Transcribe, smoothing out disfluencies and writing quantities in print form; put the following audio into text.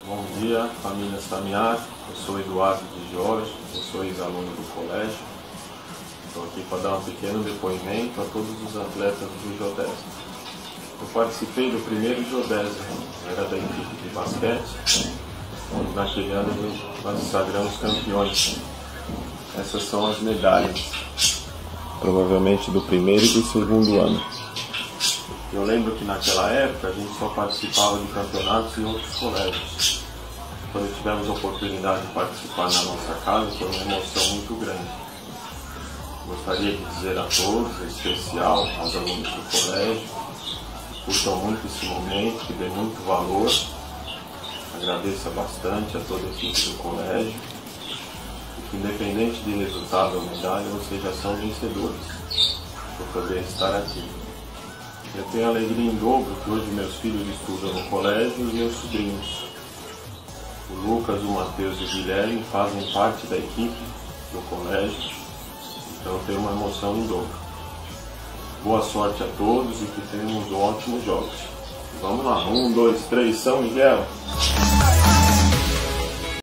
Bom dia, família Samiar. Eu sou Eduardo de Jorge, eu sou ex-aluno do colégio. Estou aqui para dar um pequeno depoimento a todos os atletas do Jodésio. Eu participei do primeiro Jodésio, era da equipe de basquete. Naquele ano nós sagramos campeões. Essas são as medalhas, provavelmente do primeiro e do segundo ano. Eu lembro que naquela época a gente só participava de campeonatos em outros colégios. Quando tivemos a oportunidade de participar na nossa casa, foi uma emoção muito grande. Gostaria de dizer a todos, em especial aos alunos do colégio, que curtam muito esse momento, que dê muito valor. Agradeça bastante a toda a equipe do colégio. E que, independente de resultado ou medalha, vocês já são vencedores por poder estar aqui. Eu tenho alegria em dobro que hoje meus filhos estudam no colégio e meus sobrinhos. O Lucas, o Matheus e o Guilherme fazem parte da equipe do colégio, então eu tenho uma emoção em dobro. Boa sorte a todos e que tenhamos ótimos jogos. Vamos lá, 1, 2, 3, São Miguel!